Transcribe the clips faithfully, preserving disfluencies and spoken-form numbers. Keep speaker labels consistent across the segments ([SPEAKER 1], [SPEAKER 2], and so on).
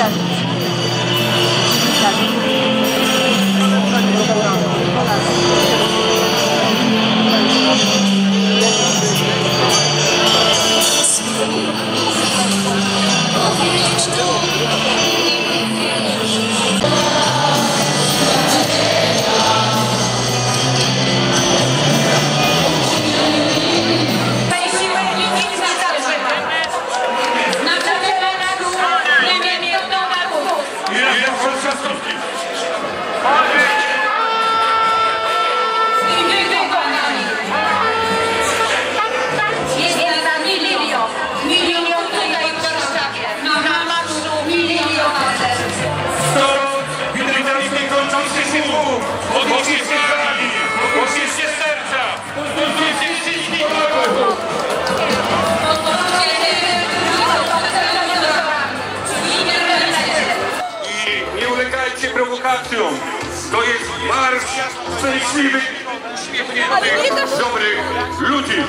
[SPEAKER 1] To jest marsz szczęśliwych, uśmiechniętych, dobrych ludzi.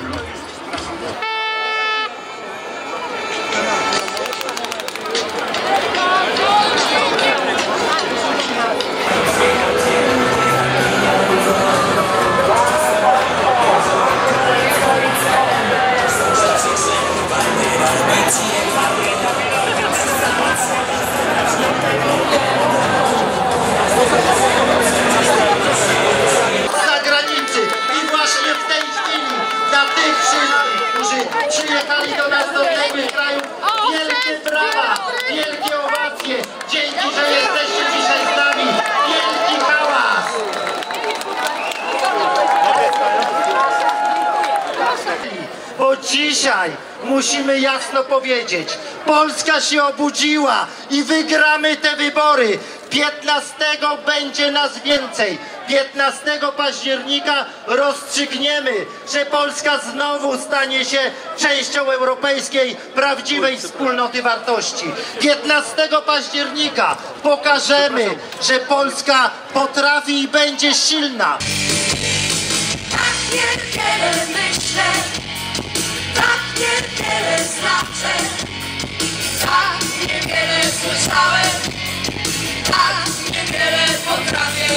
[SPEAKER 2] Przyjechali do nas do innych krajów. Wielkie brawa, wielkie owacje. Dzięki, że jesteście dzisiaj z nami. Wielki hałas. Bo dzisiaj musimy jasno powiedzieć, Polska się obudziła i wygramy te wybory. piętnastego będzie nas więcej. piętnastego października rozstrzygniemy, że Polska znowu stanie się częścią europejskiej, prawdziwej wspólnoty wartości. piętnastego października pokażemy, że Polska potrafi i będzie silna.
[SPEAKER 3] Tak niewiele myślę, tak niewiele znaczę, tak niewiele słyszałem, tak niewiele potrafię.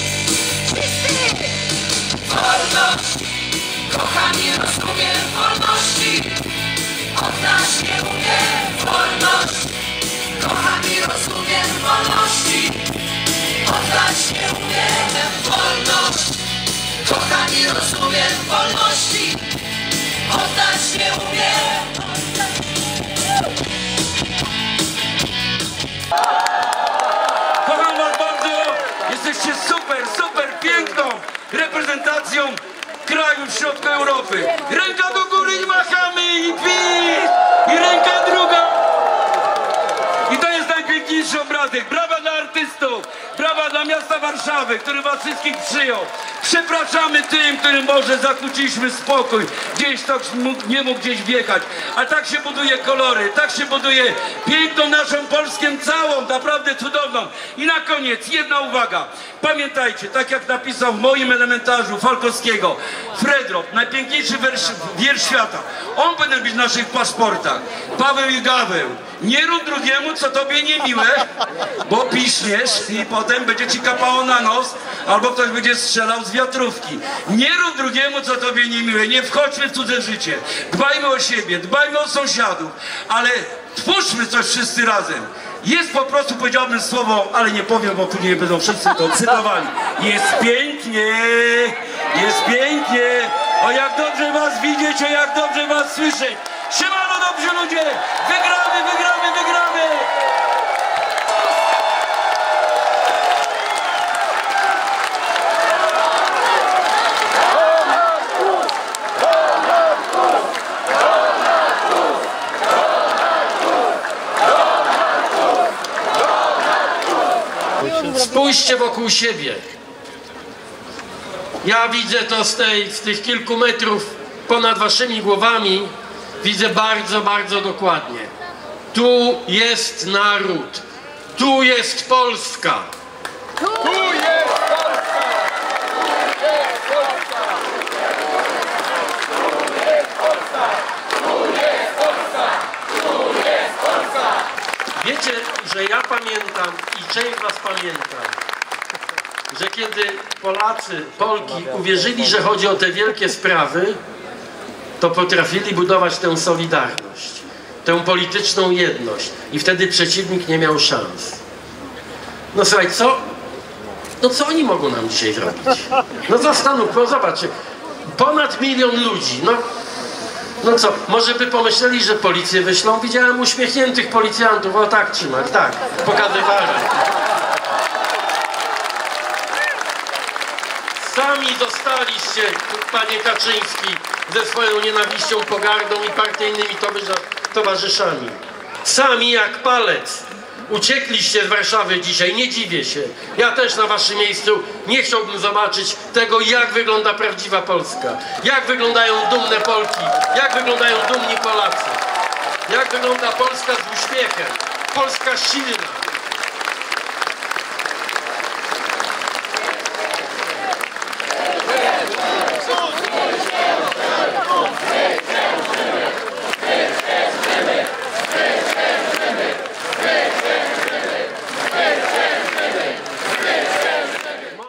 [SPEAKER 3] Wolność, kocham i rozumiem wolności, oddać nie umiem. Wolność, kocham i rozumiem wolności, oddać nie umiem. Wolność, kocham i rozumiem wolności, oddać nie umiem.
[SPEAKER 4] Kocham was bardzo, jesteście super, super piękną reprezentacją krajów w środku Europy. Ręka do góry i machamy i pis! I ręka druga! I to jest najpiękniejszy obrazek. Brawa dla artystów, brawa dla miasta Warszawy, który was wszystkich przyjął. Przepraszamy tym, którym może zakłóciliśmy spokój. Gdzieś ktoś mógł, nie mógł gdzieś wjechać. A tak się buduje kolory, tak się buduje piękną naszą Polskę całą, naprawdę cudowną. I na koniec jedna uwaga. Pamiętajcie, tak jak napisał w moim elementarzu Falkowskiego, Fredrop, najpiękniejszy wiersz, wiersz świata. On powinien być w naszych paszportach. Paweł i Gaweł. Nie rób drugiemu, co tobie niemiłe, bo piszniesz i potem będzie ci kapało na nos, albo ktoś będzie strzelał z wiatrówki. Nie rób drugiemu, co tobie niemiłe. Nie wchodźmy w cudze życie. Dbajmy o siebie, dbajmy o sąsiadów, ale twórzmy coś wszyscy razem. Jest po prostu, powiedziałbym słowo, ale nie powiem, bo później będą wszyscy to cytowali. Jest pięknie, jest pięknie. O jak dobrze was widzieć, o jak dobrze was słyszeć. Siemano, dobrzy ludzie! Wygramy, wygramy, wygramy!
[SPEAKER 5] Spójrzcie wokół siebie. Ja widzę to z, tej, z tych kilku metrów ponad waszymi głowami. Widzę bardzo, bardzo dokładnie. Tu jest naród. Tu jest Polska.
[SPEAKER 1] Tu jest Polska! Tu jest Polska! Tu jest Polska! Tu jest Polska! Tu jest Polska!
[SPEAKER 5] Wiecie, że że ja pamiętam i część was pamięta, że kiedy Polacy, Polki uwierzyli, że chodzi o te wielkie sprawy, to potrafili budować tę solidarność, tę polityczną jedność i wtedy przeciwnik nie miał szans. No słuchaj, co? No co oni mogą nam dzisiaj zrobić? No zastanów, no zobacz, ponad milion ludzi, no, no co, może by pomyśleli, że policję wyślą? Widziałem uśmiechniętych policjantów, o tak trzymać, tak, pokazywali. Sami zostaliście, panie Kaczyński, ze swoją nienawiścią, pogardą i partyjnymi towarzyszami. Sami jak palec. Uciekliście z Warszawy dzisiaj, nie dziwię się. Ja też na waszym miejscu nie chciałbym zobaczyć tego, jak wygląda prawdziwa Polska. Jak wyglądają dumne Polki, jak wyglądają dumni Polacy. Jak wygląda Polska z uśmiechem. Polska silna.